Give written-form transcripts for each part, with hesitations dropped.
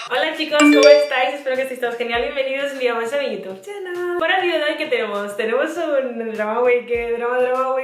Hola chicos, ¿cómo estáis? Espero que estéis todos genial. Bienvenidos un día más a mi YouTube channel. Para el vídeo de hoy, ¿qué tenemos? Tenemos un drama week, drama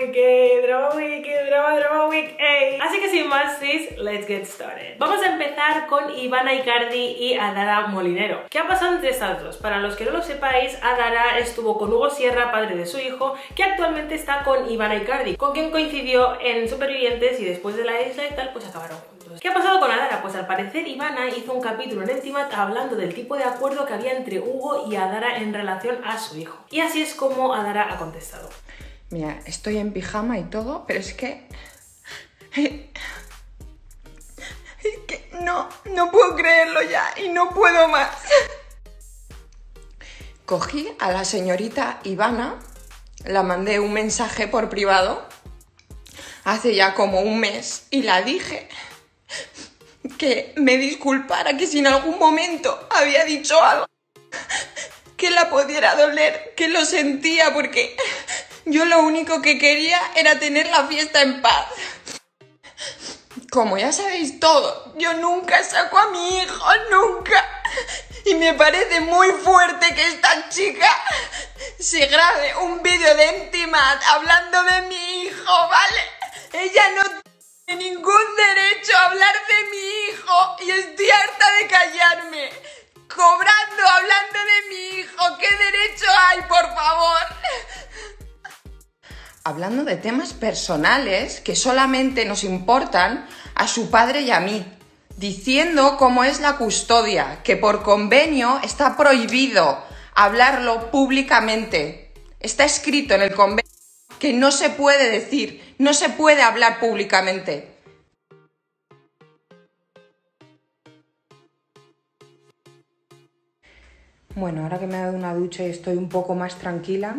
week, ey. Así que sin más, sis, let's get started. Vamos a empezar con Ivana Icardi y Adara Molinero. ¿Qué ha pasado entre estas dos? Para los que no lo sepáis, Adara estuvo con Hugo Sierra, padre de su hijo, que actualmente está con Ivana Icardi, con quien coincidió en Supervivientes y después de la isla y tal, pues acabaron juntos. ¿Qué ha pasado con Adara? Pues al parecer Ivana hizo un capítulo en Intimat hablando del tipo de acuerdo que había entre Hugo y Adara en relación a su hijo. Y así es como Adara ha contestado. Mira, estoy en pijama y todo, pero es que no puedo creerlo ya y no puedo más. Cogí a la señorita Ivana, la mandé un mensaje por privado hace ya como un mes y la dije que me disculpara, que si en algún momento había dicho algo que la pudiera doler, que lo sentía, porque yo lo único que quería era tener la fiesta en paz. Como ya sabéis todo, yo nunca saco a mi hijo, nunca. Y me parece muy fuerte que esta chica se grabe un vídeo de Intimat hablando de mi hijo, ¿vale? Ella no tiene ningún derecho a hablar de mi hijo y estoy harta de callarme. Cobrando, hablando de mi hijo, ¿qué derecho hay, por favor? Hablando de temas personales que solamente nos importan a su padre y a mí, diciendo cómo es la custodia, que por convenio está prohibido hablarlo públicamente. Está escrito en el convenio que no se puede decir, no se puede hablar públicamente. Bueno, ahora que me he dado una ducha y estoy un poco más tranquila,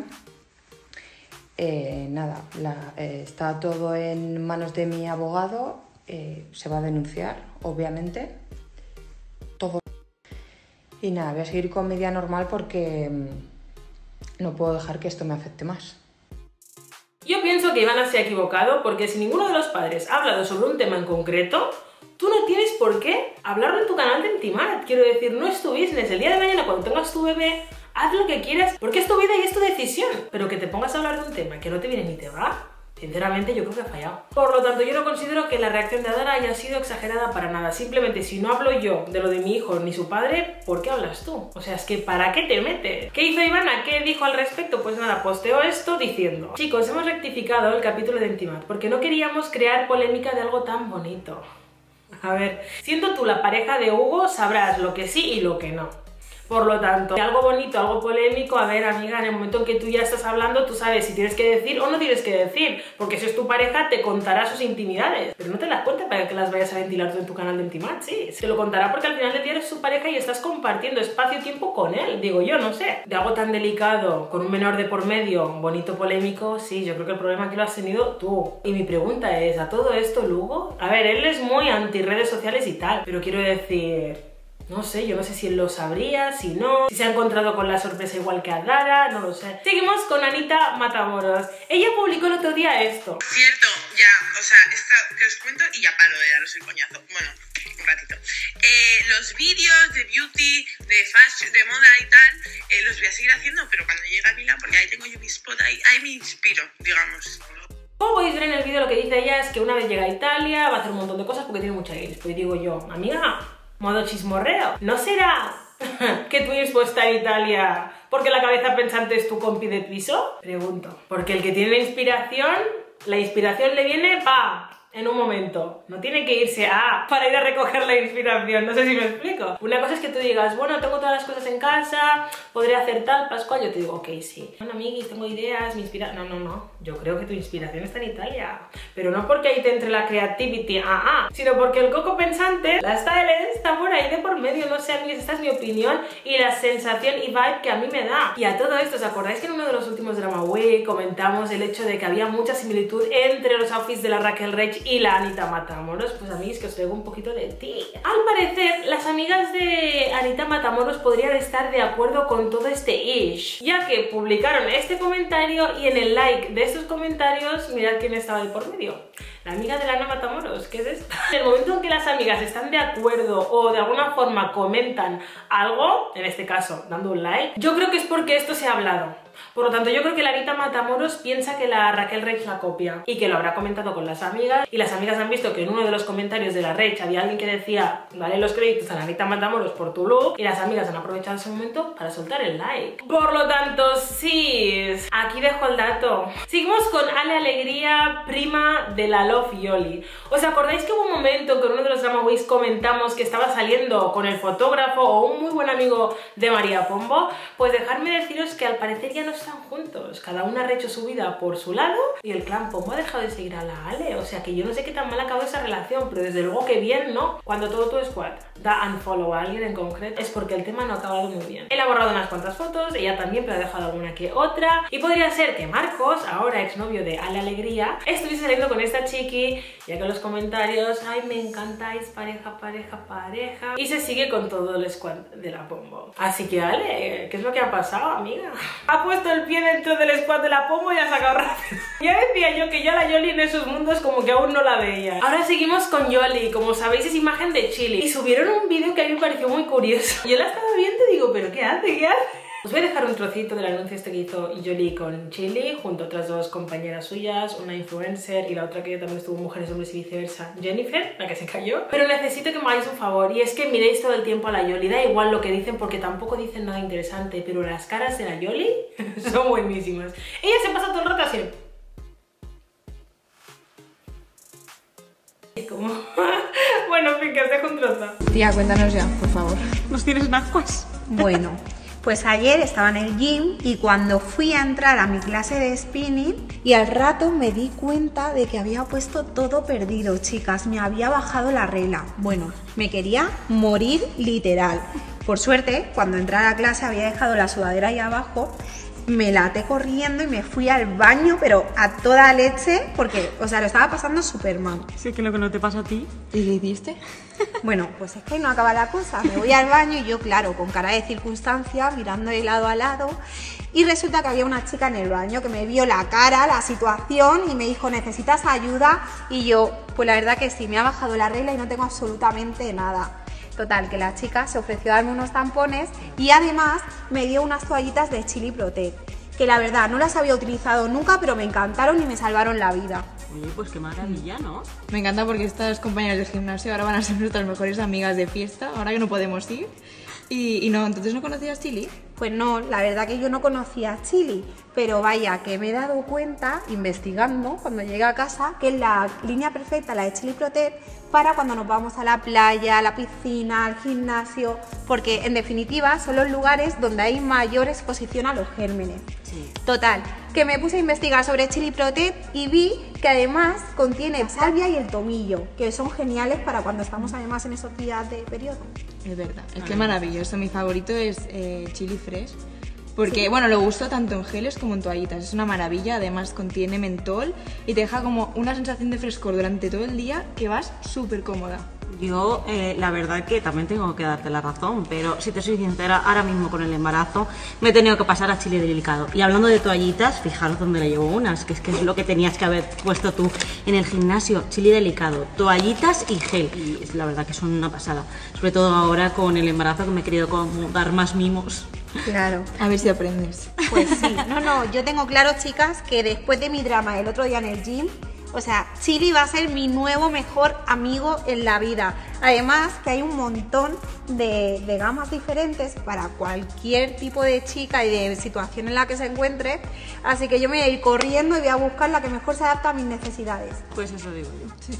está todo en manos de mi abogado, se va a denunciar, obviamente, todo. Y nada, voy a seguir con mi día normal porque no puedo dejar que esto me afecte más. Yo pienso que Ivana se ha equivocado porque si ninguno de los padres ha hablado sobre un tema en concreto, tú no tienes por qué hablarlo en tu canal de Intimat. Quiero decir, no es tu business. El día de mañana, cuando tengas tu bebé, haz lo que quieras, porque es tu vida y es tu decisión. Pero que te pongas a hablar de un tema que no te viene ni te va, sinceramente yo creo que ha fallado. Por lo tanto, yo no considero que la reacción de Adara haya sido exagerada para nada. Simplemente, si no hablo yo de lo de mi hijo ni su padre, ¿por qué hablas tú? O sea, es que ¿para qué te metes? ¿Qué hizo Ivana? ¿Qué dijo al respecto? Pues nada, posteó esto diciendo: chicos, hemos rectificado el capítulo de Intimat porque no queríamos crear polémica de algo tan bonito. A ver, siendo tú la pareja de Hugo, sabrás lo que sí y lo que no. Por lo tanto, algo bonito, algo polémico, a ver, amiga, en el momento en que tú ya estás hablando, tú sabes si tienes que decir o no tienes que decir, porque si es tu pareja, te contará sus intimidades, pero no te las cuenta para que las vayas a ventilar tú en tu canal de Intimat, sí, te lo contará porque al final del día eres su pareja y estás compartiendo espacio y tiempo con él, digo yo, no sé. De algo tan delicado, con un menor de por medio, bonito, polémico, sí, yo creo que el problema aquí lo has tenido tú. Y mi pregunta es, ¿a todo esto, Hugo? A ver, él es muy anti redes sociales y tal, pero quiero decir... no sé, yo no sé si él lo sabría, si no, si se ha encontrado con la sorpresa igual que Adara, no lo sé. Seguimos con Anita Matamoros. Ella publicó el otro día esto. Cierto, ya, o sea, esta que os cuento y ya paro de daros el coñazo. Bueno, un ratito. Los vídeos de beauty, de fashion, de moda y tal, los voy a seguir haciendo, pero cuando llegue a Milán, porque ahí tengo yo mi spot, ahí me inspiro, digamos. Como podéis ver en el vídeo, lo que dice ella es que una vez llega a Italia va a hacer un montón de cosas porque tiene mucha gays. Pues digo yo, amiga, modo chismorreo, ¿no será que tu inspo está en Italia porque la cabeza pensante es tu compi de piso? Pregunto. Porque el que tiene la inspiración le viene en un momento. No tiene que irse para ir a recoger la inspiración, no sé si me explico. Una cosa es que tú digas, bueno, tengo todas las cosas en casa, podré hacer tal, Pascual. Yo te digo, ok, sí. Bueno, amiguis, tengo ideas, mi inspiración... No. Yo creo que tu inspiración está en Italia. Pero no porque ahí te entre la creativity, sino porque el coco pensante, la style está por ahí de por medio. No sé, amiguis, esta es mi opinión y la sensación y vibe que a mí me da. Y a todo esto, ¿os acordáis que en uno de los últimos Drama Week comentamos el hecho de que había mucha similitud entre los outfits de la Raquel Reich y la Anita Matamoros? Pues amigos, que os traigo un poquito de ti. Al parecer, las amigas de Anita Matamoros podrían estar de acuerdo con todo este ish, ya que publicaron este comentario y en el like de estos comentarios, mirad quién estaba ahí por medio. La amiga de la Ana Matamoros, ¿qué es esto? En el momento en que las amigas están de acuerdo o de alguna forma comentan algo, en este caso dando un like, yo creo que es porque esto se ha hablado. Por lo tanto, yo creo que la Anita Matamoros piensa que la Raquel Reig la copia y que lo habrá comentado con las amigas, y las amigas han visto que en uno de los comentarios de la Reig había alguien que decía dale los créditos a la Anita Matamoros por tu look, y las amigas han aprovechado ese momento para soltar el like. Por lo tanto, sí, aquí dejo el dato. Seguimos con Ale Alegría, prima de la Love Yoli. ¿Os acordáis que hubo un momento que en uno de los Drama Weeks comentamos que estaba saliendo con el fotógrafo o un muy buen amigo de María Pombo? Pues dejadme deciros que al parecer ya no están juntos, cada una ha hecho su vida por su lado y el clan Pombo ha dejado de seguir a la Ale, o sea que yo no sé qué tan mal acabó esa relación, pero desde luego que bien, ¿no? Cuando todo tu squad da unfollow a alguien en concreto es porque el tema no ha acabado muy bien. Él ha borrado unas cuantas fotos, ella también, pero ha dejado alguna que otra, y podría ser que Marcos, ahora exnovio de Ale Alegría, estuviese saliendo con esta chiqui, ya que en los comentarios, ay, me encantáis, pareja, pareja, pareja, y se sigue con todo el squad de la Pombo. Así que Ale, ¿qué es lo que ha pasado, amiga? Ha puesto el pie dentro del squad de la Pombo y ha sacado rápido. Ya decía yo que ya la Yoli en esos mundos como que aún no la veía. Ahora seguimos con Yoli, como sabéis es imagen de Chili, y subieron un vídeo que a mí me pareció muy curioso. Yo la estaba viendo y digo, ¿pero qué hace? ¿Qué hace? Os voy a dejar un trocito del anuncio este que hizo Yoli con Chili, junto a otras dos compañeras suyas, una influencer y la otra que también estuvo Mujeres, Hombres y Viceversa, Jennifer, la que se cayó. Pero necesito que me hagáis un favor, y es que miréis todo el tiempo a la Yoli. Da igual lo que dicen porque tampoco dicen nada interesante, pero las caras de la Yoli son buenísimas. Ella se pasa todo el rato así. ¿Cómo? Bueno, en fin, que os dejo un trozo. Tía, cuéntanos ya, por favor. ¿Nos tienes en ascuas? Bueno, pues ayer estaba en el gym y cuando fui a entrar a mi clase de spinning y al rato me di cuenta de que había puesto todo perdido, chicas, me había bajado la regla. Bueno, me quería morir literal. Por suerte, cuando entré a la clase había dejado la sudadera ahí abajo, me la até corriendo y me fui al baño, pero a toda leche, porque, o sea, lo estaba pasando súper mal. Sí, que lo que no te pasa a ti. ¿Y qué hiciste? Bueno, pues es que no acaba la cosa. Me voy al baño y yo, claro, con cara de circunstancia, mirando de lado a lado, y resulta que había una chica en el baño que me vio la cara, la situación, y me dijo, ¿necesitas ayuda? Y yo, pues la verdad que sí, me ha bajado la regla y no tengo absolutamente nada. Total, que la chica se ofreció a darme unos tampones y además me dio unas toallitas de Chili Protect, que la verdad no las había utilizado nunca, pero me encantaron y me salvaron la vida. Oye, pues qué maravilla, ¿no? Me encanta porque estas compañeras de gimnasio ahora van a ser nuestras mejores amigas de fiesta, ahora que no podemos ir. Y no, entonces no conocías Chili. Pues no, la verdad que yo no conocía a Chili, pero vaya que me he dado cuenta, investigando, cuando llegué a casa, que es la línea perfecta, la de Chili Protect, para cuando nos vamos a la playa, a la piscina, al gimnasio, porque en definitiva son los lugares donde hay mayor exposición a los gérmenes. Sí. Total, que me puse a investigar sobre Chili Protect y vi que además contiene salvia y el tomillo, que son geniales para cuando estamos además en esos días de periodo. Es verdad, es que maravilloso, mi favorito es Chili Fresh, porque sí, bueno, lo uso tanto en geles como en toallitas, es una maravilla, además contiene mentol y te deja como una sensación de frescor durante todo el día que vas súper cómoda. Yo, la verdad que también tengo que darte la razón, pero si te soy sincera, ahora mismo con el embarazo me he tenido que pasar a Chili Delicado. Y hablando de toallitas, fijaros dónde le llevo unas, que es lo que tenías que haber puesto tú en el gimnasio. Chili Delicado, toallitas y gel. Y la verdad que son una pasada, sobre todo ahora con el embarazo, que me he querido como dar más mimos. Claro. A ver si aprendes. Pues sí, no, yo tengo claro, chicas, que después de mi drama el otro día en el gym, o sea, Chili va a ser mi nuevo mejor amigo en la vida. Además que hay un montón de gamas diferentes para cualquier tipo de chica y de situación en la que se encuentre. Así que yo me voy a ir corriendo y voy a buscar la que mejor se adapta a mis necesidades. Pues eso digo yo. Sí.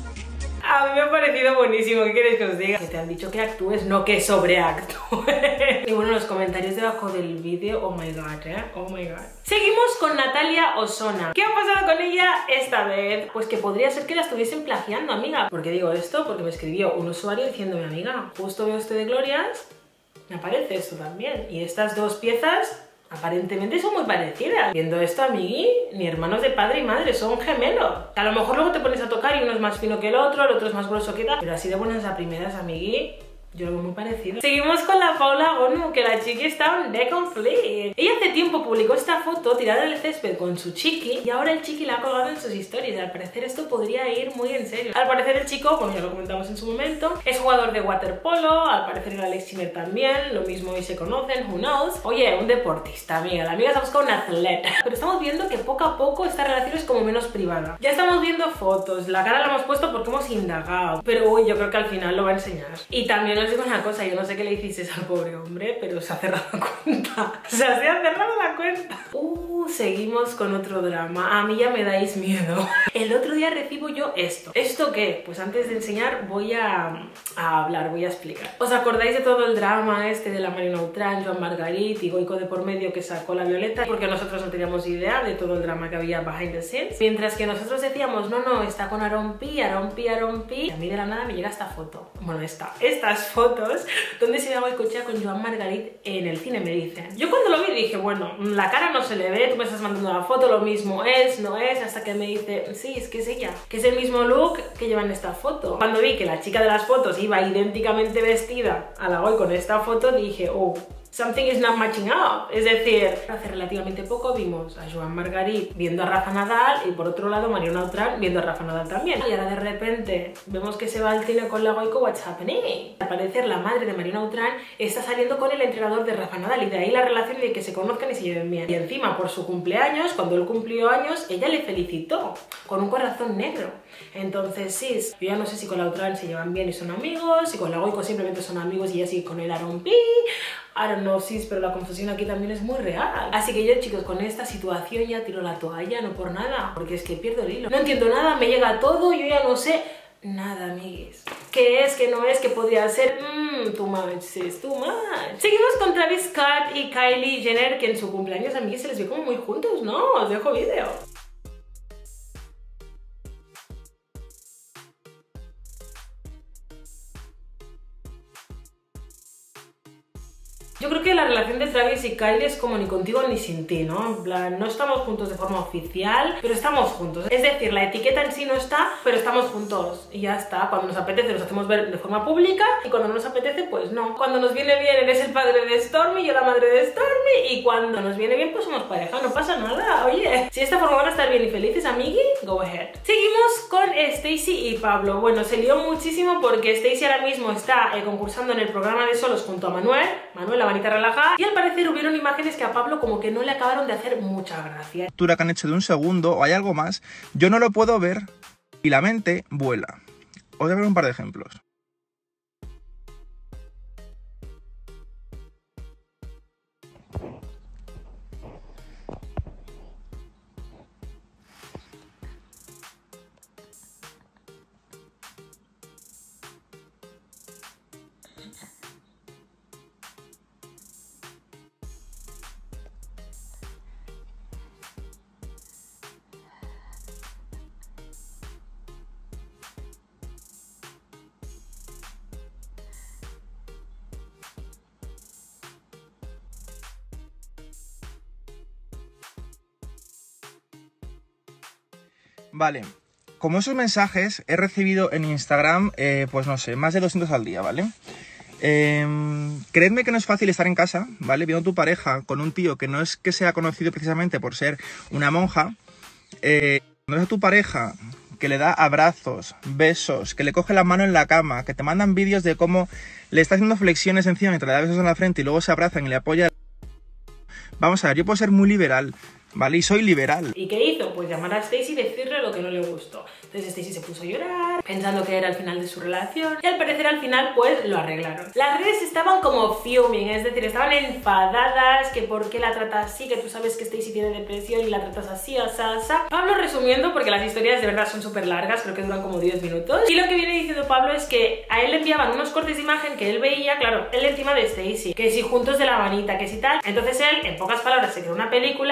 A mí me ha parecido buenísimo, ¿qué queréis que os diga? Que te han dicho que actúes, no que sobreactúes. Y bueno, en los comentarios debajo del vídeo, oh my god, oh my god. Seguimos con Natalia Osona. ¿Qué ha pasado con ella esta vez? Pues que podría ser que la estuviesen plagiando, amiga. ¿Por qué digo esto? Porque me escribió un usuario diciéndome, amiga, justo veo este de Glorias, me aparece esto también. Y estas dos piezas aparentemente son muy parecidas. Viendo esto, amigui, ni hermanos de padre y madre, son gemelos. A lo mejor luego te pones a tocar y uno es más fino que el otro es más grueso que tal, pero así de buenas a primeras, amigui, Yo lo veo muy parecido. Seguimos con la Paula Gonu, que la chiqui está un de conflict. Ella hace tiempo publicó esta foto tirada en el césped con su chiqui y ahora el chiqui la ha colgado en sus historias. Al parecer esto podría ir muy en serio. Al parecer el chico, bueno, ya lo comentamos en su momento, es jugador de waterpolo, al parecer el Alex Chiner también, lo mismo y se conocen, who knows. Oye, un deportista, amiga, la amiga se ha buscado un atleta. Pero estamos viendo que poco a poco esta relación es como menos privada. Ya estamos viendo fotos, la cara la hemos puesto porque hemos indagado, pero uy, yo creo que al final lo va a enseñar. Y también os digo una cosa, yo no sé qué le hiciste al pobre hombre, pero se ha cerrado la cuenta. O sea, se ha cerrado la cuenta. Seguimos con otro drama. A mí ya me dais miedo. El otro día recibo yo esto. ¿Esto qué? Pues antes de enseñar voy a hablar, voy a explicar. ¿Os acordáis de todo el drama este de la Marina Ultran, Joan Margarit y Goico de por medio que sacó la Violeta? Porque nosotros no teníamos idea de todo el drama que había behind the scenes. Mientras que nosotros decíamos, no, está con Aaron Pi. Y a mí de la nada me llega esta foto. Bueno, estas fotos donde se ve a Goicoechea con Joan Margarit en el cine, me dicen. Yo cuando lo vi dije, bueno, la cara no se le ve, tú me estás mandando la foto, lo mismo es, no es, hasta que me dice, sí, es que es ella, que es el mismo look que lleva en esta foto. Cuando vi que la chica de las fotos iba idénticamente vestida a la Goi con esta foto, dije, oh, something is not matching up. Es decir, hace relativamente poco vimos a Joan Margarit viendo a Rafa Nadal y por otro lado Mariona Ultran viendo a Rafa Nadal también. Y ahora de repente vemos que se va al cine con la Goico, what's happening? Al parecer la madre de Mariona Ultran está saliendo con el entrenador de Rafa Nadal y de ahí la relación de que se conozcan y se lleven bien. Y encima por su cumpleaños, cuando él cumplió años, ella le felicitó con un corazón negro. Entonces sí, yo ya no sé si con la Ultran se llevan bien y son amigos, si con la Goico simplemente son amigos y ella sigue con el Aaron Pi. I don't know, sis, pero la confusión aquí también es muy real. Así que yo, chicos, con esta situación ya tiro la toalla, no por nada, porque es que pierdo el hilo. No entiendo nada, me llega todo, yo ya no sé nada, amigues. ¿Qué es? ¿Qué no es? ¿Qué podría ser? Too much, sis, too much. Seguimos con Travis Scott y Kylie Jenner, que en su cumpleaños, amigues, se les ve como muy juntos, ¿no? Os dejo vídeo. Yo creo que la relación de Travis y Kylie es como ni contigo ni sin ti, ¿no? En plan, no estamos juntos de forma oficial, pero estamos juntos. Es decir, la etiqueta en sí no está, pero estamos juntos. Y ya está. Cuando nos apetece nos hacemos ver de forma pública y cuando no nos apetece, pues no. Cuando nos viene bien eres el padre de Stormi, yo la madre de Stormi, y cuando nos viene bien pues somos pareja, no pasa nada. Oye, si de esta forma van a estar bien y felices, amigui, go ahead. Seguimos con Stacey y Pablo. Bueno, se lió muchísimo porque Stacey ahora mismo está concursando en el programa de Solos junto a Manuel, la manita relajada, y al parecer hubieron imágenes que a Pablo como que no le acabaron de hacer mucha gracia. Que han hecho de un segundo o hay algo más, yo no lo puedo ver y la mente vuela. Os voy a ver un par de ejemplos. Vale, como esos mensajes he recibido en Instagram, pues no sé, más de 200 al día, ¿vale? Creedme que no es fácil estar en casa, ¿vale? Viendo a tu pareja con un tío que no es que sea conocido precisamente por ser una monja, no es a tu pareja que le da abrazos, besos, que le coge la mano en la cama, que te mandan vídeos de cómo le está haciendo flexiones encima mientras le da besos en la frente y luego se abrazan y le apoya. Vamos a ver, yo puedo ser muy liberal, ¿vale? Y soy liberal. ¿Y qué hizo? Pues llamar a Stacey y decirle lo que no le gustó. Entonces Stacey se puso a llorar, pensando que era el final de su relación, y al parecer al final pues lo arreglaron. Las redes estaban como fuming, es decir, estaban enfadadas, que por qué la tratas así, que tú sabes que Stacey tiene depresión y la tratas así, asá. Pablo resumiendo, porque las historias de verdad son súper largas, creo que duran como 10 minutos, y lo que viene diciendo Pablo es que a él le enviaban unos cortes de imagen que él veía, claro, él encima de Stacey, que si juntos de la manita, que si tal. Entonces él, en pocas palabras, se creó una película y la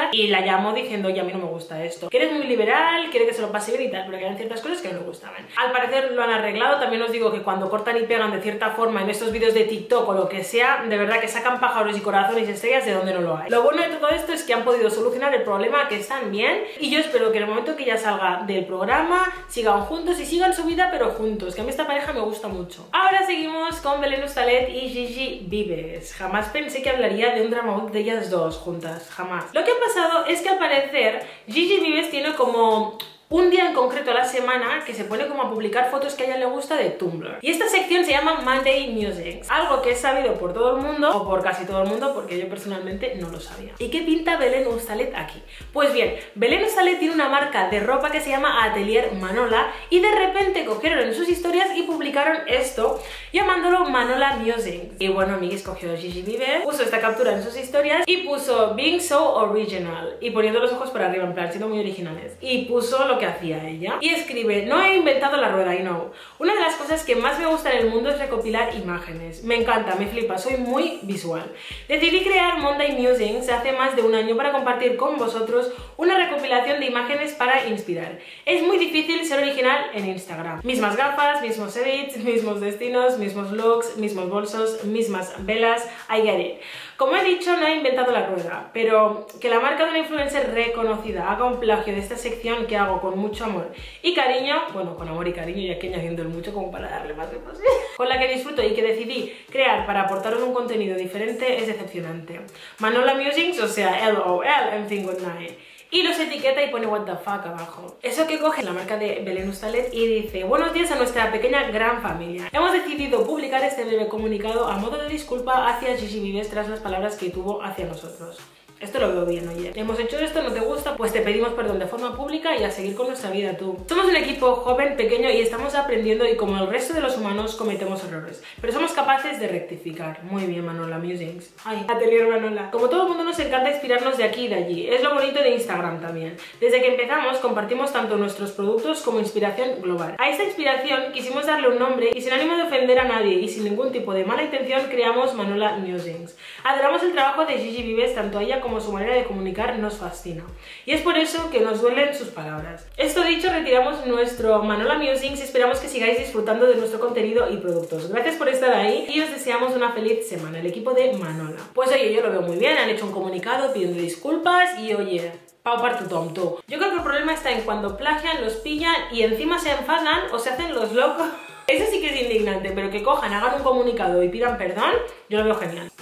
llamó diciendo, oye, a mí no me gusta esto, que eres muy liberal, quiere que se lo pase bien y tal, pero que eran ciertas cosas que no le gustaban. Al parecer lo han arreglado. También os digo que cuando cortan y pegan de cierta forma en estos vídeos de TikTok o lo que sea, de verdad que sacan pájaros y corazones y estrellas de donde no lo hay. Lo bueno de todo esto es que han podido solucionar el problema, que están bien, y yo espero que en el momento que ya salga del programa sigan juntos y sigan su vida, pero juntos, que a mí esta pareja me gusta mucho. Ahora seguimos con Belén Ustalet y Gigi Vives. Jamás pensé que hablaría de un drama de ellas dos juntas, jamás. Lo que ha pasado es que al parecer Gigi Vives tiene como un día en concreto a la semana que se pone como a publicar fotos que a ella le gusta de Tumblr. Y esta sección se llama Monday Musings, algo que es sabido por todo el mundo, o por casi todo el mundo, porque yo personalmente no lo sabía. ¿Y qué pinta Belén Ustalet aquí? Pues bien, Belén Ustalet tiene una marca de ropa que se llama Atelier Manola, y de repente cogieron en sus historias y publicaron esto, llamándolo Manola Musings. Y bueno, amiguis, cogió Gigi Vives, puso esta captura en sus historias y puso Being So Original, y poniendo los ojos para arriba, en plan, siendo muy originales. Y puso lo que hacía ella. Y escribe, no he inventado la rueda, I know. Una de las cosas que más me gusta en el mundo es recopilar imágenes. Me encanta, me flipa, soy muy visual. Decidí crear Monday Musings hace más de un año para compartir con vosotros una recopilación de imágenes para inspirar. Es muy difícil ser original en Instagram. Mismas gafas, mismos edits, mismos destinos, mismos looks, mismos bolsos, mismas velas, I get it. Como he dicho, no he inventado la rueda, pero que la marca de una influencer reconocida haga un plagio de esta sección que hago con mucho amor y cariño, bueno, con amor y cariño, y aquí añadiendo el mucho como para darle más énfasis, con la que disfruto y que decidí crear para aportaros un contenido diferente, es decepcionante. Manola Musings, o sea, LOL, I'm thinking good night. Y los etiqueta y pone what the fuck abajo. Eso que coge la marca de Belén Ustalet y dice: buenos días a nuestra pequeña gran familia. Hemos decidido publicar este breve comunicado a modo de disculpa hacia Gigi Vives tras las palabras que tuvo hacia nosotros. Esto lo veo bien, oye. Hemos hecho esto, no te gusta, pues te pedimos perdón de forma pública y a seguir con nuestra vida tú. Somos un equipo joven, pequeño y estamos aprendiendo, y como el resto de los humanos cometemos errores, pero somos capaces de rectificar. Muy bien, Manola Musings. Ay, Atelier Manola. Como todo el mundo nos encanta inspirarnos de aquí y de allí. Es lo bonito de Instagram también. Desde que empezamos compartimos tanto nuestros productos como inspiración global. A esta inspiración quisimos darle un nombre y sin ánimo de ofender a nadie y sin ningún tipo de mala intención creamos Manola Musings. Adoramos el trabajo de Gigi Vives, tanto a ella como su manera de comunicar nos fascina. Y es por eso que nos duelen sus palabras. Esto dicho, retiramos nuestro Manola Musings y esperamos que sigáis disfrutando de nuestro contenido y productos. Gracias por estar ahí y os deseamos una feliz semana, el equipo de Manola. Pues oye, yo lo veo muy bien, han hecho un comunicado pidiendo disculpas y oye, pau par tu tom, tú. Yo creo que el problema está en cuando plagian, los pillan y encima se enfadan o se hacen los locos. Eso sí que es indignante, pero que cojan, hagan un comunicado y pidan perdón, yo lo veo genial.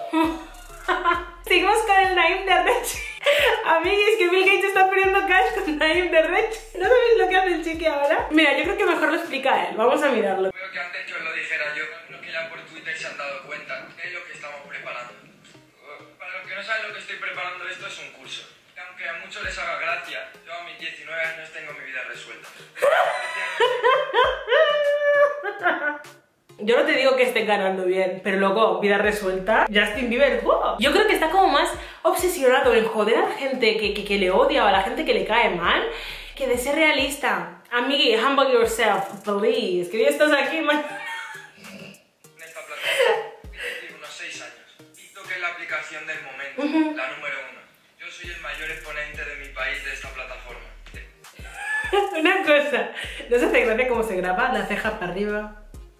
Seguimos con el Naim de Rech. Amiguis, que Bill Gates está perdiendo cash con Naim de Rech. ¿No sabéis lo que hace el chiqui ahora? Mira, yo creo que mejor lo explica él. Vamos a mirarlo. Creo que antes que os lo dijera yo, los que ya por Twitter se han dado cuenta es lo que estamos preparando. Para los que no saben lo que estoy preparando, esto es un curso. Aunque a muchos les haga gracia, yo a mis 19 años tengo mi vida resuelta. Yo no te digo que estén ganando bien, pero luego, vida resuelta, Justin Bieber, ¡wow! Yo creo que está como más obsesionado en joder a la gente que le odia o a la gente que le cae mal, que de ser realista. Amigui, humble yourself, please, que ya estás aquí, man. En esta plataforma, unos 6 años. TikTok es la aplicación del momento, la número 1. Yo soy el mayor exponente de mi país de esta plataforma. Una cosa, ¿no se hace gracia cómo se graba? La ceja para arriba.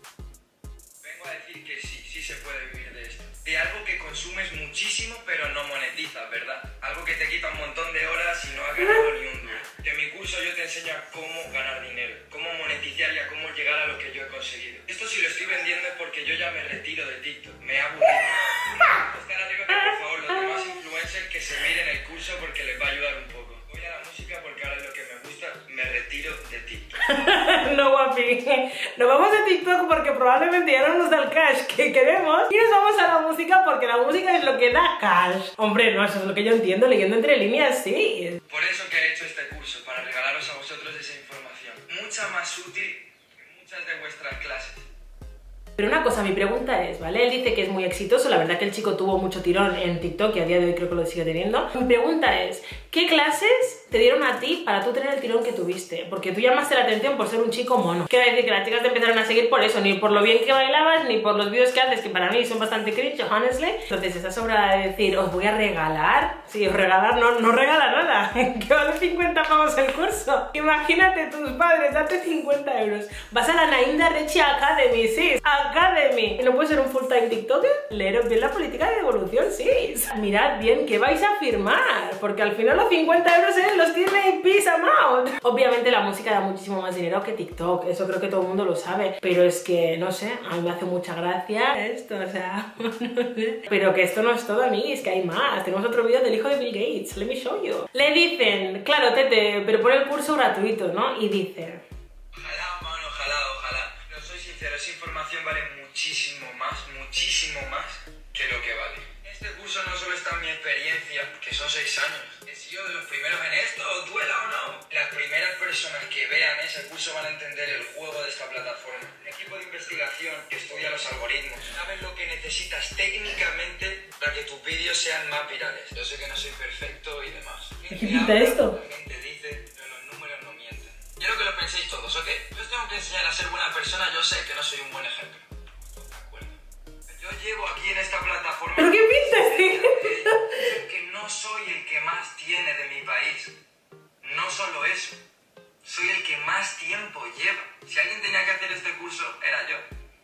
De algo que consumes muchísimo pero no monetizas, ¿verdad? Algo que te quita un montón de horas y no has ganado ni un duro. Que en mi curso yo te enseño a cómo ganar dinero, cómo monetizar y a cómo llegar a lo que yo he conseguido. Esto si lo estoy vendiendo es porque yo ya me retiro de TikTok, me he aburrido. Están arriba que por favor los demás influencers que se miren el curso porque les va a ayudar un poco. Voy a la música porque ahora es lo que me gusta, me retiro de TikTok. No, guapi, nos vamos a TikTok porque probablemente ya no nos da el cash que queremos y nos vamos a la música porque la música es lo que da cash. Hombre, no, eso es lo que yo entiendo, leyendo entre líneas, sí. Por eso que he hecho este curso, para regalaros a vosotros esa información, mucha más útil que muchas de vuestras clases. Pero una cosa, mi pregunta es, ¿vale? Él dice que es muy exitoso, la verdad que el chico tuvo mucho tirón en TikTok y a día de hoy creo que lo sigue teniendo. Mi pregunta es, ¿qué clases te dieron a ti para tú tener el tirón que tuviste, porque tú llamaste la atención por ser un chico mono. Quiero decir que las chicas te empezaron a seguir por eso, ni por lo bien que bailabas, ni por los vídeos que haces, que para mí son bastante cringe, honestly. Entonces esa sobra de decir, os voy a regalar, sí, os regalar, no regala nada, que vale 50 pavos el curso. Imagínate tus padres, date 50 euros. Vas a la Nainda Rechi Academy, sí, Academy. ¿Y no puedes ser un full time TikToker? Leeros bien la política de devolución, sí. Mirad bien que vais a firmar, porque al final los 50 euros los tiene en peace amount. Obviamente la música da muchísimo más dinero que TikTok, eso creo que todo el mundo lo sabe, pero es que, no sé, a mí me hace mucha gracia esto, o sea, no sé. Pero que esto no es todo, amigos, que hay más. Tenemos otro vídeo del hijo de Bill Gates, let me show you. Le dicen, claro, Tete, pero pon el curso gratuito, ¿no? Y dice... Ojalá. No soy sincero, esa información vale muchísimo más que lo que vale. Este curso no solo está en mi experiencia, que son 6 años. He sido de los primeros en esto, duela o no. Las primeras personas que vean ese curso van a entender el juego de esta plataforma. Un equipo de investigación que estudia los algoritmos. Saben lo que necesitas técnicamente para que tus vídeos sean más virales. Yo sé que no soy perfecto y demás. ¿Qué pinta esto? La gente dice, pero los números no mienten. Quiero que lo penséis todos, ¿ok? Yo os tengo que enseñar a ser buena persona, yo sé que no soy un buen ejemplo. Yo llevo aquí en esta plataforma... ¿Pero qué pintas? Que no soy el que más tiene de mi país. No solo eso. Soy el que más tiempo lleva. Si alguien tenía que hacer este curso, era yo.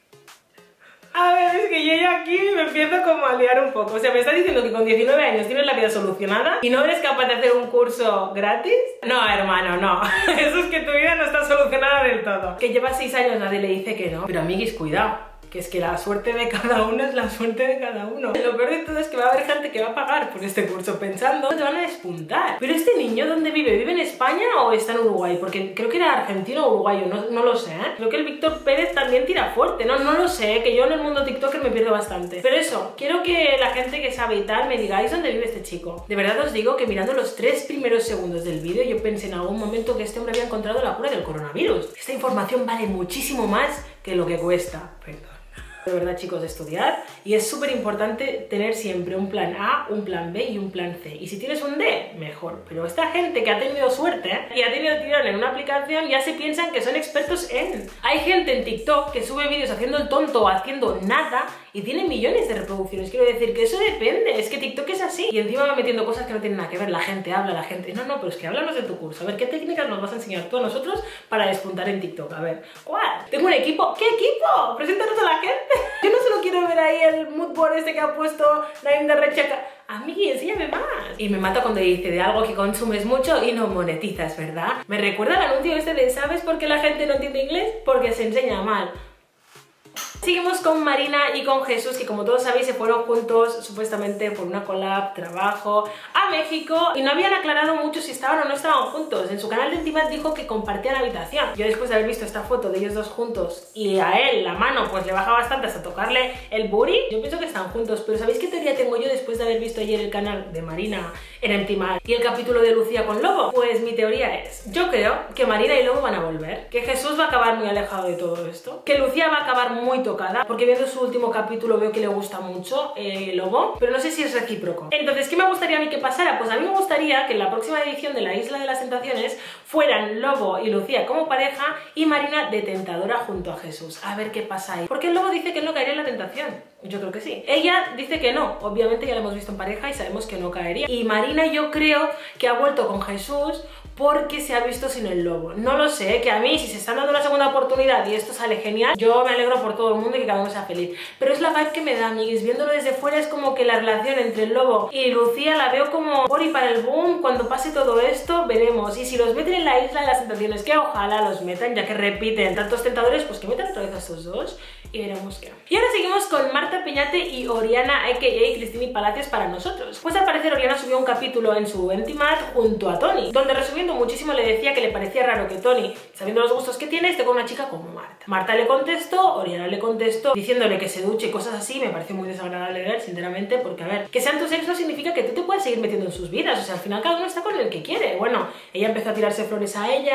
A ver, es que yo ya aquí me empiezo como a liar un poco. O sea, me estás diciendo que con 19 años tienes la vida solucionada y no eres capaz de hacer un curso gratis. No, hermano, no. Eso es que tu vida no está solucionada del todo. Que llevas 6 años, nadie le dice que no. Pero amiguis, cuidado. Que es que la suerte de cada uno es la suerte de cada uno. Lo peor de todo es que va a haber gente que va a pagar por este curso pensando que te van a despuntar. Pero este niño, ¿dónde vive? ¿Vive en España o está en Uruguay? Porque creo que era argentino o uruguayo, no lo sé, ¿eh? Creo que el Víctor Pérez también tira fuerte, no lo sé, que yo en el mundo TikToker me pierdo bastante. Pero eso, quiero que la gente que sabe y tal me digáis dónde vive este chico. De verdad os digo que mirando los 3 primeros segundos del vídeo yo pensé en algún momento que este hombre había encontrado la cura del coronavirus. Esta información vale muchísimo más que lo que cuesta. Perdón. De verdad, chicos, de estudiar, y es súper importante tener siempre un plan A, un plan B y un plan C, y si tienes un D, mejor. Pero esta gente que ha tenido suerte y ha tenido tirón en una aplicación ya se piensan que son expertos en... Hay gente en TikTok que sube vídeos haciendo el tonto o haciendo nada y tiene millones de reproducciones. Quiero decir que eso depende, es que TikTok es así, y encima va metiendo cosas que no tienen nada que ver. La gente habla, la gente... No, pero es que háblanos de tu curso, a ver, ¿qué técnicas nos vas a enseñar tú a nosotros para despuntar en TikTok? A ver, ¿cuál? Tengo un equipo. ¿Qué equipo? Preséntanos a la gente. Yo no solo quiero ver ahí el mood board este que ha puesto Nainda Rechaca. Amigui, enséñame más. Y me mata cuando dice de algo que consumes mucho y no monetizas, ¿verdad? Me recuerda al anuncio este de ¿sabes por qué la gente no entiende inglés? Porque se enseña mal. Seguimos con Marina y con Jesús, que como todos sabéis se fueron juntos supuestamente por una collab, trabajo, a México, y no habían aclarado mucho si estaban o no estaban juntos. En su canal de Intimate dijo que compartían habitación. Yo después de haber visto esta foto de ellos dos juntos y a él la mano pues le baja bastante hasta tocarle el booty, yo pienso que están juntos. Pero ¿sabéis qué teoría tengo yo después de haber visto ayer el canal de Marina en Intimate y el capítulo de Lucía con Lobo? Pues mi teoría es, yo creo que Marina y Lobo van a volver, que Jesús va a acabar muy alejado de todo esto, que Lucía va a acabar muy tocada, porque viendo su último capítulo veo que le gusta mucho Lobo, pero no sé si es recíproco. Entonces, ¿qué me gustaría a mí que pasara? Pues a mí me gustaría que en la próxima edición de la Isla de las Tentaciones fueran Lobo y Lucía como pareja y Marina de tentadora junto a Jesús. A ver qué pasa ahí. Porque el Lobo dice que él no caería en la tentación. Yo creo que sí. Ella dice que no. Obviamente ya la hemos visto en pareja y sabemos que no caería. Y Marina yo creo que ha vuelto con Jesús porque se ha visto sin el Lobo. No lo sé, que a mí si se están dando una segunda oportunidad y esto sale genial, yo me alegro por todo el mundo y que cada uno sea feliz. Pero es la vibe que me da, amiguis. Viéndolo desde fuera es como que la relación entre el Lobo y Lucía la veo como por y para el boom. Cuando pase todo esto, veremos. Y si los meten en la Isla de las Tentaciones, que ojalá los metan, ya que repiten tantos tentadores, pues que metan otra vez a estos dos y veremos qué. Y ahora seguimos con Marta Peñate y Oriana, a.k.a. Cristina Palacios para nosotros. Pues al parecer Oriana subió un capítulo en su Intimate junto a Tony, donde resumiendo muchísimo le decía que le parecía raro que Tony, sabiendo los gustos que tiene, esté con una chica como Marta. Marta le contestó, Oriana le contestó, diciéndole que se duche y cosas así. Me parece muy desagradable ver, sinceramente, porque a ver, que sean tus ex no significa que tú te puedas seguir metiendo en sus vidas, o sea, al final cada uno está con el que quiere. Bueno, ella empezó a tirarse flores a ella,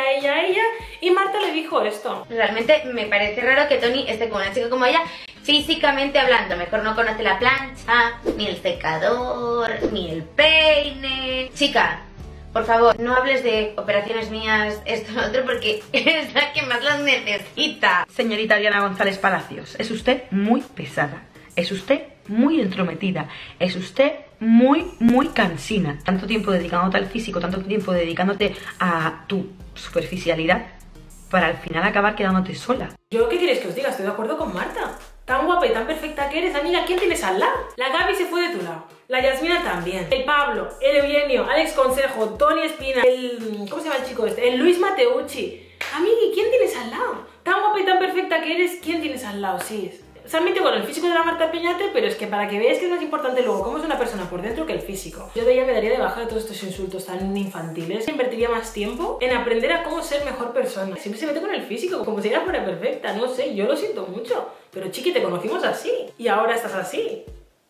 y Marta le dijo esto. Realmente me parece raro que Tony esté con una chica como ella, físicamente hablando. Mejor no conoce la plancha, ni el secador, ni el peine. Chica, Por favor, no hables de operaciones mías, esto, lo otro, porque eres la que más las necesita. Señorita Diana González Palacios, es usted muy pesada, es usted muy entrometida, es usted muy cansina. Tanto tiempo dedicándote al físico, tanto tiempo dedicándote a tu superficialidad, para al final acabar quedándote sola. ¿Yo qué quieres que os diga? Estoy de acuerdo con Marta. Tan guapa y tan perfecta que eres, amiga, ¿quién tienes al lado? La Gaby se fue de tu lado, la Yasmina también, el Pablo, el Eugenio, Alex Consejo, Tony Espina, ¿cómo se llama el chico este? El Luis Mateucci. Amiga, ¿quién tienes al lado? Tan guapa y tan perfecta que eres, ¿quién tienes al lado? Sí, se han metido con el físico de la Marta Peñate, pero es que para que veáis que es más importante luego cómo es una persona por dentro que el físico. Yo de ella me daría de baja de todos estos insultos tan infantiles. Invertiría más tiempo en aprender a cómo ser mejor persona. Siempre se mete con el físico, como si ella fuera perfecta, no sé, yo lo siento mucho. Pero chiqui, te conocimos así y ahora estás así.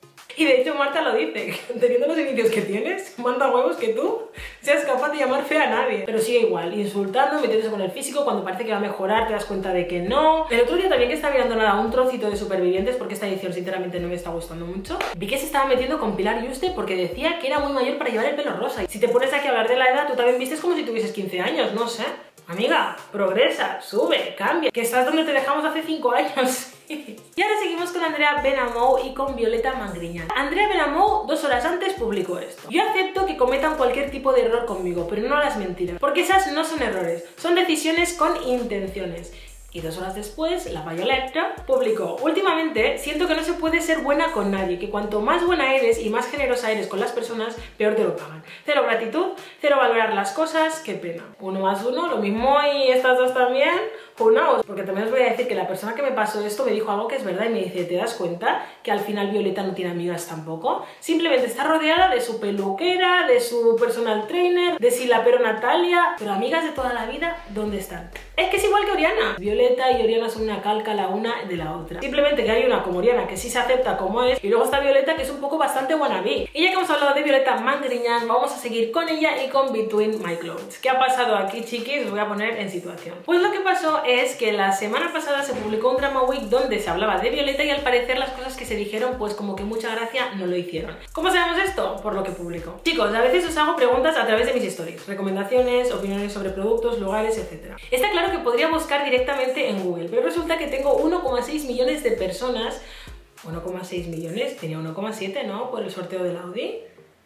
Y de hecho Marta lo dice, teniendo los inicios que tienes, manda huevos que tú seas capaz de llamar fea a nadie. Pero sigue igual, insultando, metiéndose con el físico, cuando parece que va a mejorar te das cuenta de que no. El otro día también que estaba mirando nada, un trocito de Supervivientes, porque esta edición sinceramente no me está gustando mucho, vi que se estaba metiendo con Pilar Yuste porque decía que era muy mayor para llevar el pelo rosa. Y si te pones aquí a hablar de la edad, tú también vistes como si tuvieses 15 años, no sé. Amiga, progresa, sube, cambia, que estás donde te dejamos hace 5 años. Y ahora seguimos con Andrea Benamou y con Violeta Mangriñán. Andrea Benamou 2 horas antes publicó esto. Yo acepto que cometan cualquier tipo de error conmigo, pero no las mentiras, porque esas no son errores, son decisiones con intenciones. Y 2 horas después, la Violeta publicó: últimamente siento que no se puede ser buena con nadie, que cuanto más buena eres y más generosa eres con las personas, peor te lo pagan. Cero gratitud, cero valorar las cosas, qué pena. 1 más 1, lo mismo, y estas dos también, uno. Porque también os voy a decir que la persona que me pasó esto me dijo algo que es verdad y me dice: ¿te das cuenta que al final Violeta no tiene amigas tampoco? Simplemente está rodeada de su peluquera, de su personal trainer, de si la pero Natalia, pero amigas de toda la vida, ¿dónde están? Es que es igual que Oriana. Violeta y Oriana son una calca la una de la otra. Simplemente que hay una como Oriana que sí se acepta como es, y luego está Violeta que es un poco bastante wannabe. Y ya que hemos hablado de Violeta Mangriñán, vamos a seguir con ella y con Between My Clothes. ¿Qué ha pasado aquí, chiquis? Os voy a poner en situación. Pues lo que pasó es que la semana pasada se publicó un Drama Week donde se hablaba de Violeta y al parecer las cosas que se dijeron pues como que mucha gracia no lo hicieron. ¿Cómo sabemos esto? Por lo que publicó. Chicos, a veces os hago preguntas a través de mis stories, recomendaciones, opiniones sobre productos, lugares, etc. Está claro que podría buscar directamente en Google, pero resulta que tengo 1,6 millones de personas. 1,6 millones, tenía 1,7, ¿no? Por el sorteo del Audi.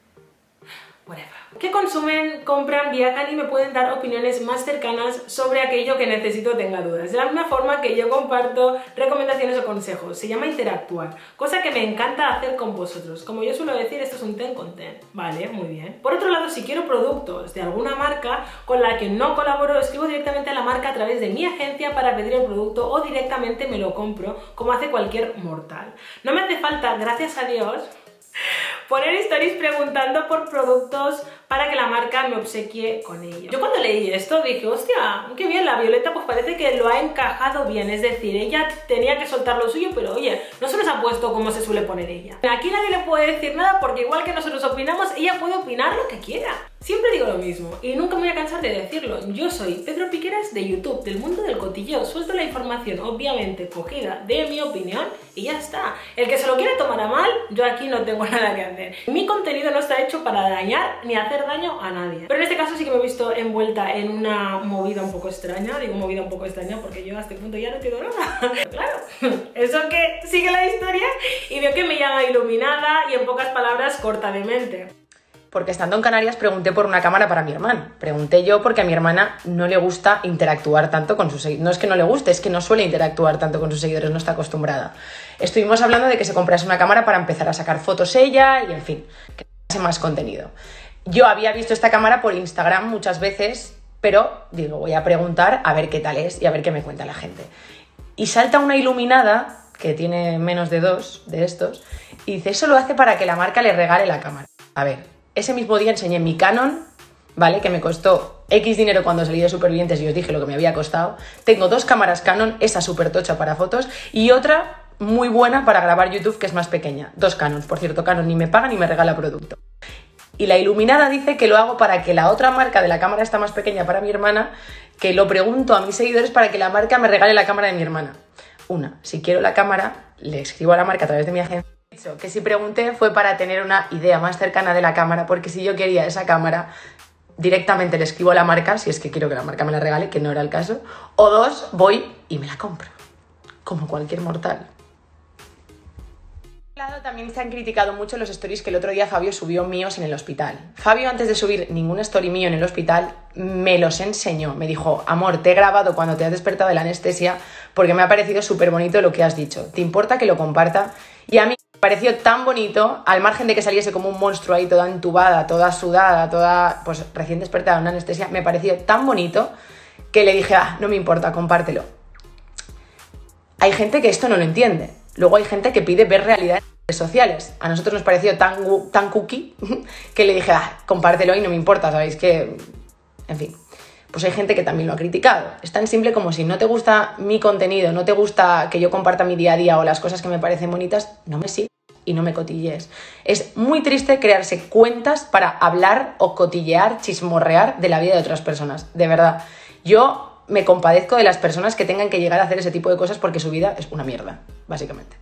Whatever. Que consumen, compran, viajan y me pueden dar opiniones más cercanas sobre aquello que necesito tenga dudas. De la misma forma que yo comparto recomendaciones o consejos. Se llama interactuar, cosa que me encanta hacer con vosotros. Como yo suelo decir, esto es un ten con ten. Vale, muy bien. Por otro lado, si quiero productos de alguna marca con la que no colaboro, escribo directamente a la marca a través de mi agencia para pedir el producto o directamente me lo compro, como hace cualquier mortal. No me hace falta, gracias a Dios, poner stories preguntando por productos para que la marca me obsequie con ello. Yo cuando leí esto dije, hostia, qué bien, la Violeta pues parece que lo ha encajado bien, es decir, ella tenía que soltar lo suyo, pero oye, no se nos ha puesto como se suele poner ella. Aquí nadie le puede decir nada porque igual que nosotros opinamos, ella puede opinar lo que quiera. Siempre digo lo mismo y nunca me voy a cansar de decirlo. Yo soy Pedro Piqueras de YouTube, del mundo del cotilleo. Suelto la información obviamente cogida de mi opinión y ya está. El que se lo quiera tomar a mal, yo aquí no tengo nada que hacer. Mi contenido no está hecho para dañar ni hacer daño a nadie. Pero en este caso sí que me he visto envuelta en una movida un poco extraña. Digo movida un poco extraña porque yo a este punto ya no entiendo nada. Claro, eso que sigue la historia y veo que me llama iluminada y en pocas palabras corta de mente. Porque estando en Canarias pregunté por una cámara para mi hermana. Pregunté yo porque a mi hermana no le gusta interactuar tanto con sus seguidores. No es que no le guste, es que no suele interactuar tanto con sus seguidores, no está acostumbrada. Estuvimos hablando de que se comprase una cámara para empezar a sacar fotos ella y en fin, que hace más contenido. Yo había visto esta cámara por Instagram muchas veces, pero digo, voy a preguntar a ver qué tal es y a ver qué me cuenta la gente. Y salta una iluminada, que tiene menos de 2 de estos, y dice, eso lo hace para que la marca le regale la cámara. A ver, ese mismo día enseñé mi Canon, ¿vale? Que me costó X dinero cuando salí de Supervivientes y os dije lo que me había costado. Tengo 2 cámaras Canon, esa súper tocha para fotos y otra muy buena para grabar YouTube que es más pequeña. 2 Canons, por cierto, Canon ni me paga ni me regala producto. Y la iluminada dice que lo hago para que la otra marca de la cámara esta más pequeña para mi hermana, que lo pregunto a mis seguidores para que la marca me regale la cámara de mi hermana. Si quiero la cámara, le escribo a la marca a través de mi agencia. Que si pregunté fue para tener una idea más cercana de la cámara, porque si yo quería esa cámara, directamente le escribo a la marca, si es que quiero que la marca me la regale, que no era el caso, o 2, voy y me la compro, como cualquier mortal. También se han criticado mucho los stories que el otro día Fabio subió míos en el hospital. Fabio, antes de subir ningún story mío en el hospital, me los enseñó. Me dijo, amor, te he grabado cuando te has despertado de la anestesia porque me ha parecido súper bonito lo que has dicho. ¿Te importa que lo comparta? Y a mí me pareció tan bonito, al margen de que saliese como un monstruo ahí, toda entubada, toda sudada, toda pues recién despertada de una anestesia, me pareció tan bonito que le dije, no me importa, compártelo. Hay gente que esto no lo entiende. Luego hay gente que pide ver realidad en redes sociales. A nosotros nos pareció tan cookie que le dije, compártelo y no me importa, ¿sabéis? Que, en fin, pues hay gente que también lo ha criticado. Es tan simple como si no te gusta mi contenido, no te gusta que yo comparta mi día a día o las cosas que me parecen bonitas, no me sigas y no me cotillees. Es muy triste crearse cuentas para hablar o cotillear, chismorrear de la vida de otras personas. De verdad, yo me compadezco de las personas que tengan que llegar a hacer ese tipo de cosas porque su vida es una mierda, básicamente.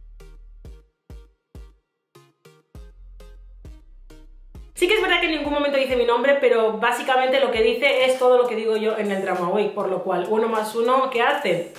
Sí que es verdad que en ningún momento dice mi nombre, pero básicamente lo que dice es todo lo que digo yo en el Drama Week, por lo cual 1 más 1, ¿qué hacen?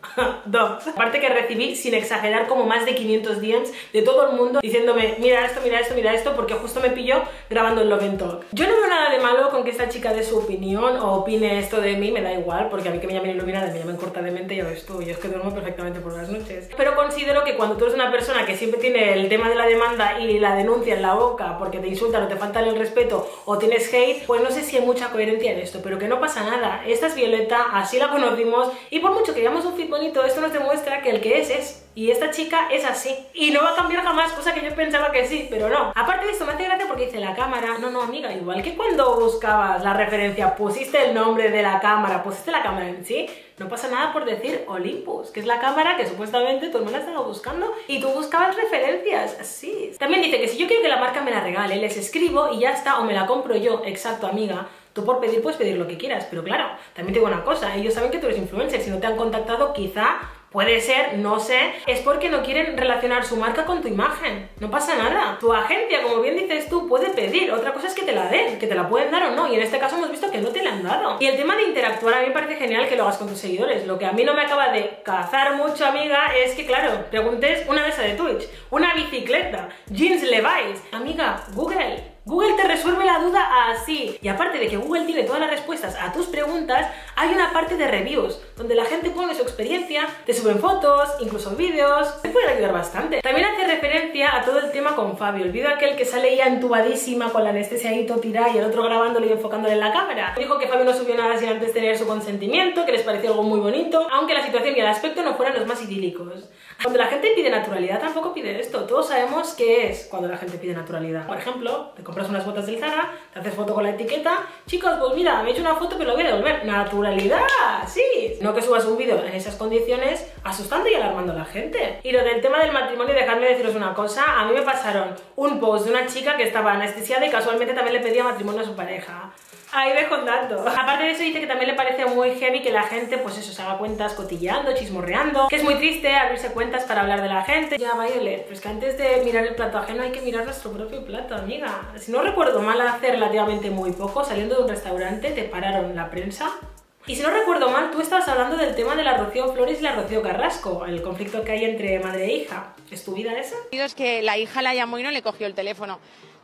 2. Aparte que recibí, sin exagerar, como más de 500 DMs de todo el mundo diciéndome, mira esto, mira esto, mira esto, porque justo me pilló grabando el Love and Talk. Yo no veo nada de malo con que esta chica dé su opinión o opine esto de mí, me da igual, porque a mí que me llamen iluminada, me llamen cortadamente, ya ves tú, yo es que duermo perfectamente por las noches. Pero considero que cuando tú eres una persona que siempre tiene el tema de la demanda y la denuncia en la boca porque te insultan o te faltan el respeto o tienes hate, pues no sé si hay mucha coherencia en esto, pero que no pasa nada. Esta es Violeta, así la conocimos y por mucho que veamos un feed bonito, esto nos demuestra que el que es. Y esta chica es así. Y no va a cambiar jamás, cosa que yo pensaba que sí, pero no. Aparte de esto, me hace gracia porque dice la cámara. No, amiga, igual que cuando buscabas la referencia, pusiste el nombre de la cámara, pusiste la cámara en sí, no pasa nada por decir Olympus, que es la cámara que supuestamente tu hermana estaba buscando y tú buscabas referencias, así. También dice que si yo quiero que la marca me la regale, les escribo y ya está, o me la compro yo. Exacto, amiga. Tú por pedir puedes pedir lo que quieras, pero claro, también te digo una cosa, ellos saben que tú eres influencer, si no te han contactado quizá, puede ser, no sé, es porque no quieren relacionar su marca con tu imagen, no pasa nada. Tu agencia, como bien dices tú, puede pedir, otra cosa es que te la den, que te la pueden dar o no, y en este caso hemos visto que no te la han dado. Y el tema de interactuar a mí me parece genial que lo hagas con tus seguidores, lo que a mí no me acaba de cazar mucho, amiga, es que claro, preguntes una mesa de Twitch, una bicicleta, jeans Levi's, amiga, Google te resuelve la duda así. Y aparte de que Google tiene todas las respuestas a tus preguntas, hay una parte de reviews, donde la gente pone su experiencia, te suben fotos, incluso vídeos, te pueden ayudar bastante. También hace referencia a todo el tema con Fabio, el vídeo aquel que sale ya entubadísima con la anestesia ahí todo tirada y el otro grabándole y enfocándole en la cámara. Dijo que Fabio no subió nada sin antes tener su consentimiento, que les pareció algo muy bonito, aunque la situación y el aspecto no fueran los más idílicos. Cuando la gente pide naturalidad, tampoco pide esto. Todos sabemos qué es cuando la gente pide naturalidad. Por ejemplo, te compras unas botas del Zara, te haces foto con la etiqueta, chicos, pues mira, me he hecho una foto pero lo voy a devolver. Naturalidad, sí. No que subas un vídeo en esas condiciones asustando y alarmando a la gente. Y lo del tema del matrimonio, dejadme deciros una cosa, a mí me pasaron un post de una chica que estaba anestesiada y casualmente también le pedía matrimonio a su pareja. Ahí dejo un dato. Aparte de eso, dice que también le parece muy heavy que la gente, pues eso, se haga cuentas cotilleando, chismorreando, que es muy triste abrirse cuentas para hablar de la gente. Ya, Violet, pues que antes de mirar el plato ajeno hay que mirar nuestro propio plato, amiga. Si no recuerdo mal, hace relativamente muy poco, saliendo de un restaurante, te pararon la prensa. Y si no recuerdo mal, tú estabas hablando del tema de la Rocío Flores y la Rocío Carrasco, el conflicto que hay entre madre e hija. ¿Es tu vida esa? Es que la hija la llamó y no le cogió el teléfono.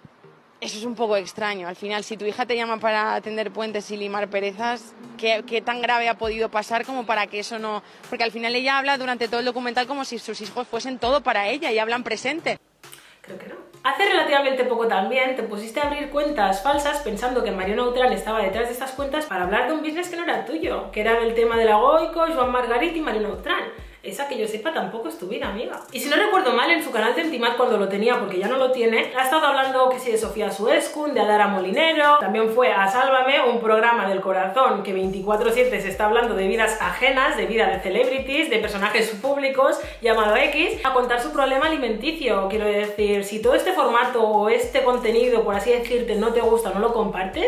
Eso es un poco extraño. Al final, si tu hija te llama para atender puentes y limar perezas, ¿qué tan grave ha podido pasar como para que eso no...? Porque al final ella habla durante todo el documental como si sus hijos fuesen todo para ella y hablan presente. Creo que no. Hace relativamente poco también te pusiste a abrir cuentas falsas pensando que Mariona Utral estaba detrás de estas cuentas para hablar de un business que no era tuyo, que era del tema de la Goico, Joan Margarit y Mariona Utral. Esa que yo sepa tampoco es tu vida, amiga. Y si no recuerdo mal, en su canal de Intimat, cuando lo tenía, porque ya no lo tiene, ha estado hablando que sí de Sofía Suescun, de Adara Molinero, también fue a Sálvame, un programa del corazón que 24/7 se está hablando de vidas ajenas, de vida de celebrities, de personajes públicos, llamado X, a contar su problema alimenticio. Quiero decir, si todo este formato o este contenido, por así decirte, no te gusta, no lo compartes,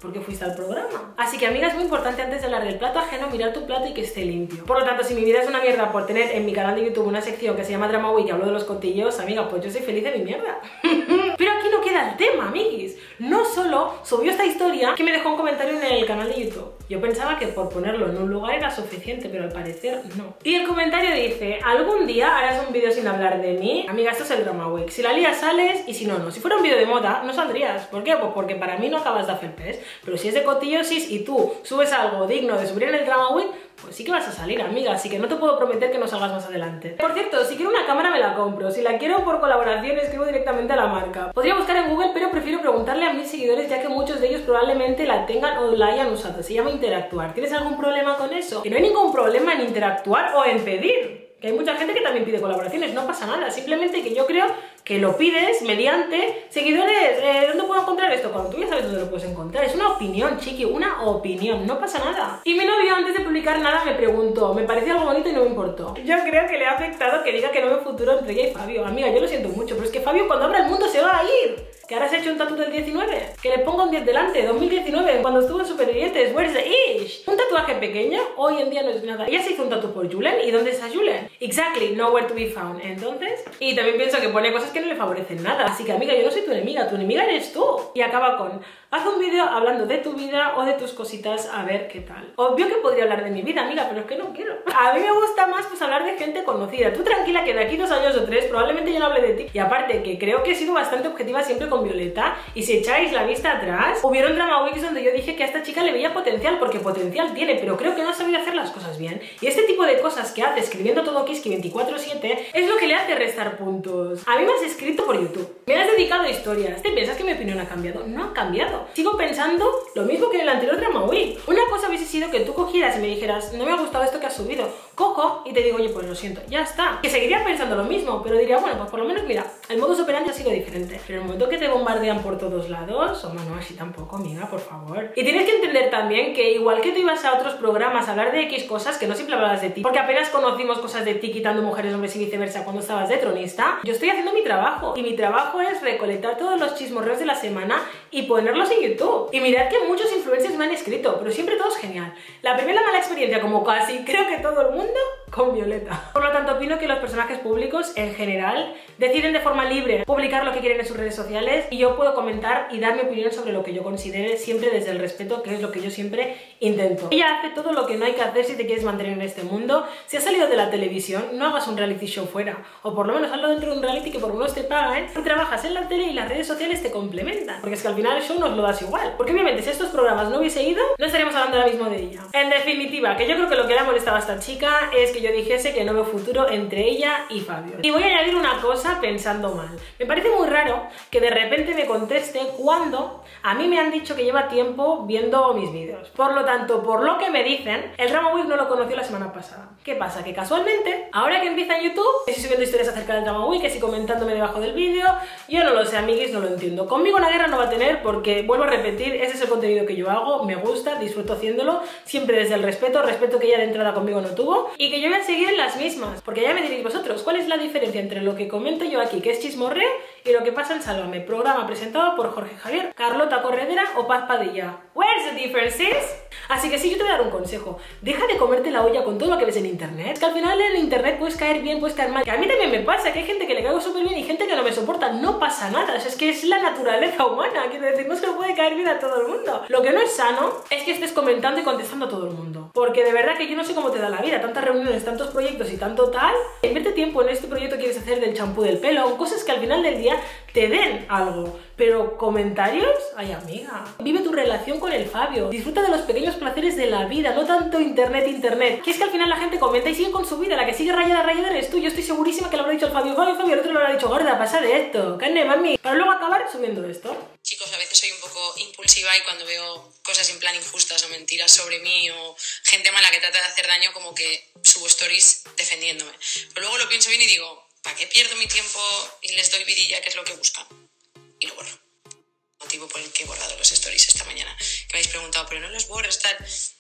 ¿por qué fuiste al programa? Así que, amiga, es muy importante antes de hablar del plato ajeno, mirar tu plato y que esté limpio. Por lo tanto, si mi vida es una mierda por tener en mi canal de YouTube una sección que se llama Drama Week y hablo de los cotilleos, amiga, pues yo soy feliz de mi mierda. Pero aquí no queda el tema, amiguis. No solo subió esta historia que me dejó un comentario en el canal de YouTube. Yo pensaba que por ponerlo en un lugar era suficiente, pero al parecer no. Y el comentario dice: algún día harás un vídeo sin hablar de mí. Amiga, esto es el Drama Week. Si la lías sales y si no, no. Si fuera un vídeo de moda, no saldrías. ¿Por qué? Pues porque para mí no acabas de hacer pez. Pero si es de cotillosis y tú subes algo digno de subir en el Drama Week, pues sí que vas a salir, amiga, así que no te puedo prometer que no salgas más adelante. Por cierto, si quiero una cámara me la compro, si la quiero por colaboración escribo directamente a la marca. Podría buscar en Google, pero prefiero preguntarle a mis seguidores, ya que muchos de ellos probablemente la tengan o la hayan usado. Se llama interactuar. ¿Tienes algún problema con eso? Que no hay ningún problema en interactuar o en pedir. Que hay mucha gente que también pide colaboraciones, no pasa nada, simplemente que yo creo que lo pides mediante seguidores. ¿Dónde puedo encontrar esto? Cuando tú ya sabes dónde lo puedes encontrar. Es una opinión, chiqui, una opinión, no pasa nada. Y mi novio, antes de publicar nada, me preguntó, me parecía algo bonito y no me importó. Yo creo que le ha afectado que diga que no veo futuro entre ella y Fabio. Amiga, yo lo siento mucho, pero es que Fabio cuando abra el mundo se va a ir. Que ahora se ha hecho un tatu del 19. Que le ponga un 10 delante, 2019, cuando estuvo en Supervivientes. Where's the ish? Un tatuaje pequeño hoy en día no es nada. Ella se hizo un tatu por Julen. ¿Y dónde está Julen? Exactly, nowhere to be found. Entonces, y también pienso que pone cosas que no le favorecen nada. Así que, amiga, yo no soy tu enemiga eres tú. Y acaba con: haz un vídeo hablando de tu vida o de tus cositas, a ver qué tal. Obvio que podría hablar de mi vida, amiga, pero es que no quiero. A mí me gusta más pues hablar de gente conocida. Tú tranquila que de aquí 2 años o 3 probablemente yo no hable de ti. Y aparte que creo que he sido bastante objetiva siempre con Violeta. Y si echáis la vista atrás, hubieron Drama Weeks donde yo dije que a esta chica le veía potencial, porque potencial tiene, pero creo que no ha sabido hacer las cosas bien. Y este tipo de cosas que hace escribiendo todo Kiski 24/7 es lo que le hace restar puntos. A mí me has escrito por YouTube, me has dedicado a historias. ¿Te piensas que mi opinión ha cambiado? No ha cambiado. Sigo pensando lo mismo que en el anterior Drama Week. Una cosa hubiese sido que tú cogieras y me dijeras: no me ha gustado esto que has subido. Cojo y te digo: oye, pues lo siento, ya está. Que seguiría pensando lo mismo, pero diría: bueno, pues por lo menos mira, el modus operandi ha sido diferente. Pero en el momento que te bombardean por todos lados, o no, así tampoco, amiga, por favor. Y tienes que entender también que igual que tú ibas a otros programas a hablar de X cosas, que no siempre hablabas de ti, porque apenas conocimos cosas de ti quitando mujeres, hombres y viceversa cuando estabas de tronista, yo estoy haciendo mi trabajo. Y mi trabajo es recolectar todos los chismorreos de la semana y ponerlos en YouTube. Y mirad que muchos influencers me han escrito, pero siempre todo es genial. La primera mala experiencia, como casi creo que todo el mundo, con Violeta. Por lo tanto, opino que los personajes públicos en general deciden de forma libre publicar lo que quieren en sus redes sociales, y yo puedo comentar y dar mi opinión sobre lo que yo considere, siempre desde el respeto, que es lo que yo siempre intento. Ella hace todo lo que no hay que hacer si te quieres mantener en este mundo. Si has salido de la televisión, no hagas un reality show fuera, o por lo menos hazlo dentro de un reality que por lo menos te pagan, y trabajas en la tele y las redes sociales te complementan, porque es que al final el show nos lo das igual. Porque obviamente si estos programas no hubiese ido, no estaríamos hablando ahora mismo de ella. En definitiva, que yo creo que lo que le ha molestado a esta chica es que yo dijese que no veo futuro entre ella y Fabio. Y voy a añadir una cosa pensando mal. Me parece muy raro que de repente me conteste cuando a mí me han dicho que lleva tiempo viendo mis vídeos. Por lo tanto, por lo que me dicen, el Drama Week no lo conoció la semana pasada. ¿Qué pasa? Que casualmente, ahora que empieza en YouTube, estoy subiendo historias acerca del Drama Week, estoy comentándome debajo del vídeo. Yo no lo sé, amiguis, no lo entiendo. Conmigo una guerra no va a tener, porque, vuelvo a repetir, ese es el contenido que yo hago, me gusta, disfruto haciéndolo, siempre desde el respeto que ella de entrada conmigo no tuvo, y que yo voy a seguir en las mismas, porque ya me diréis vosotros, ¿cuál es la diferencia entre lo que comento yo aquí, que es chismorreo, y lo que pasa en Sálvame, programa presentado por Jorge Javier, Carlota Corredera o Paz Padilla? Where's the differences? Así que sí, yo te voy a dar un consejo. Deja de comerte la olla con todo lo que ves en internet, que al final en internet puedes caer bien, puedes caer mal. Que a mí también me pasa, que hay gente que le caigo súper bien y gente que no me soporta. No pasa nada, es que es la naturaleza humana. Quiero decir, no se le puede caer bien a todo el mundo. Lo que no es sano es que estés comentando y contestando a todo el mundo. Porque de verdad que yo no sé cómo te da la vida, tantas reuniones, tantos proyectos y tanto tal. Invierte tiempo en este proyecto que quieres hacer del champú del pelo, cosas que al final del día te den algo. Pero comentarios, ay amiga, vive tu relación con el Fabio, disfruta de los pequeños placeres de la vida, no tanto internet, que es que al final la gente comenta y sigue con su vida, la que sigue rayada eres tú. Yo estoy segurísima que lo habrá dicho el Fabio, el otro lo habrá dicho: gorda, pasa de esto, carne, mami, para luego acabar subiendo esto. Chicos, a veces soy un poco impulsiva y cuando veo cosas en plan injustas o mentiras sobre mí o gente mala que trata de hacer daño, como que subo stories defendiéndome. Pero luego lo pienso bien y digo: ¿para qué pierdo mi tiempo y les doy vidilla, que es lo que buscan? Y lo borro. Motivo por el que he borrado los stories esta mañana, que me habéis preguntado, pero no los borres, tal.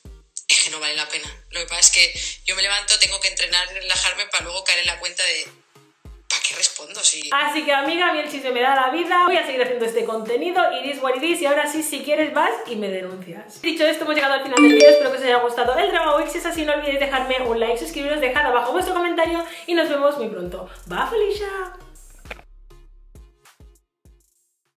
Es que no vale la pena. Lo que pasa es que yo me levanto, tengo que entrenar y relajarme para luego caer en la cuenta de ¿para qué respondo? Si vídeo. Así que amiga, a mí el chisme me da la vida, voy a seguir haciendo este contenido, iris what it is, y ahora sí, si quieres vas y me denuncias. Dicho esto, hemos llegado al final del vídeo, espero que os haya gustado el Drama Week. Si es así, no olvidéis dejarme un like, suscribiros, dejad abajo vuestro comentario y nos vemos muy pronto. Bye, Felicia.